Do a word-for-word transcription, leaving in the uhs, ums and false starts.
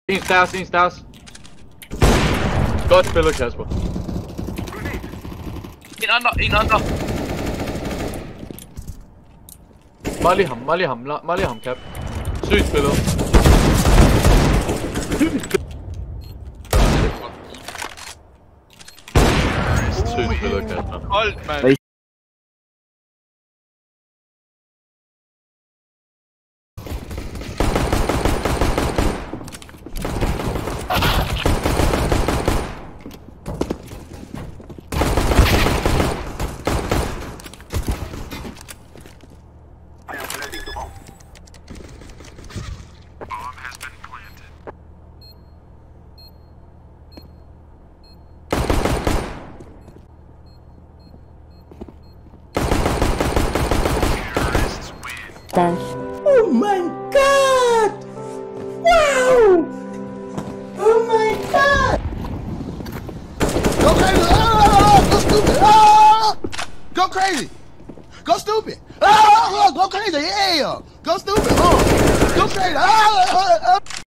En stairs, en stairs. Godt spillet, Casper. En under, en under. Molly ham, molly ham, molly ham, Cap. Sygt spillet. Sygt spillet, Casper. Koldt, mand. Oh my god! Wow! Oh my god! Go crazy! Oh, go stupid! Oh, go crazy! Go stupid! Oh, go crazy! Yeah! Go stupid! Oh, go crazy! Oh, oh, oh.